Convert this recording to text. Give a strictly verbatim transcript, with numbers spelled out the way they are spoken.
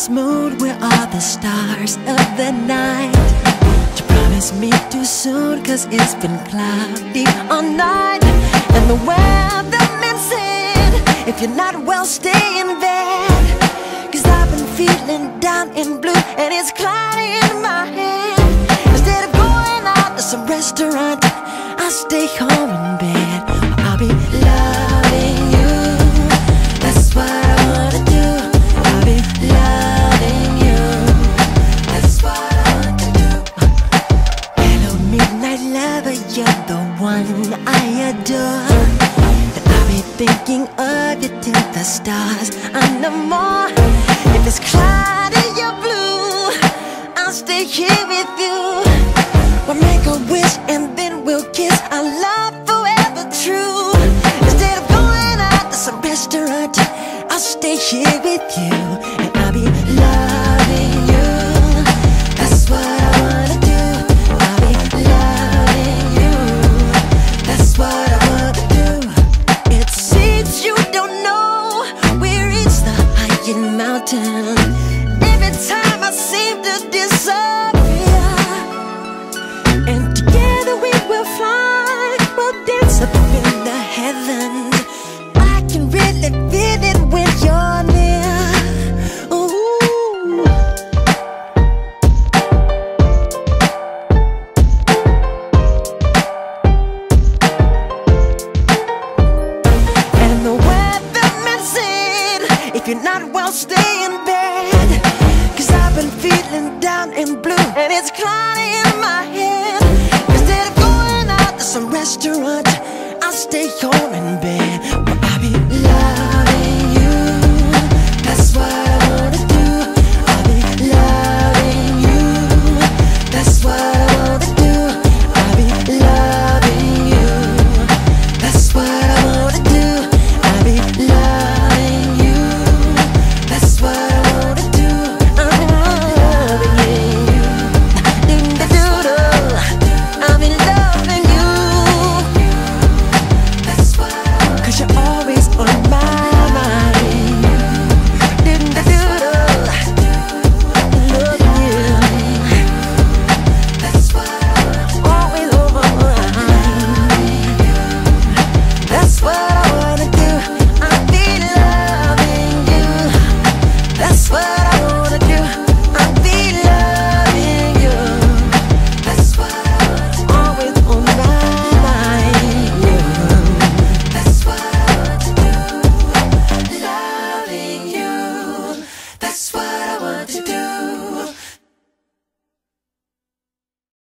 this mood where all the stars of the night. You promised me too soon, cause it's been cloudy all night. And the weatherman said, if you're not well, stay in bed. Cause I've been feeling down and blue, and it's cloudy in my head. Instead of going out to some restaurant, I'll stay home in bed. I'll be loving you, that's what I wanna do. I'll be loving you, that's what I want to do. Hello midnight lover, you're the one I adore. And I'll be thinking of you till the stars and no more. If it's cloudy or blue, I'll stay here with you. We'll make a wish and then we'll kiss, our love forever true. Instead of going out to some restaurant, I'll stay here with you. And I'll be loving you, that's what I wanna do. I'll be loving you, that's what I wanna do. It seems you don't know we reached the highest mountain. Every time I seem to disappear, and together we will fly, we'll dance up in the heavens. I can really feel it when you're near. Ooh. And the weatherman said, if you're not well, stay in bed. Cause I've been feeling down and blue, and it's cloudy in my head. Instead of going out to some restaurant, I'll stay home in bed. But I'll be loving you, that's what I wanna do. I'll be loving you, that's what I wanna do. I'll be loving you, that's what I wanna do. I'll be loving you, that's what I wanna do. I'm loving you, do-do-do-do. I'll be loving you, that's what I wanna do. Cause you're always on my mind. Do-do-do-do. Loving you, that's what I wanna do. Always over my mind. That's what I wanna do. I'll be loving you, that's what I wanna do. I'll be loving you, that's what I wanna do. Always on my mind. That's what I want to do. Loving you, that's what I want to do.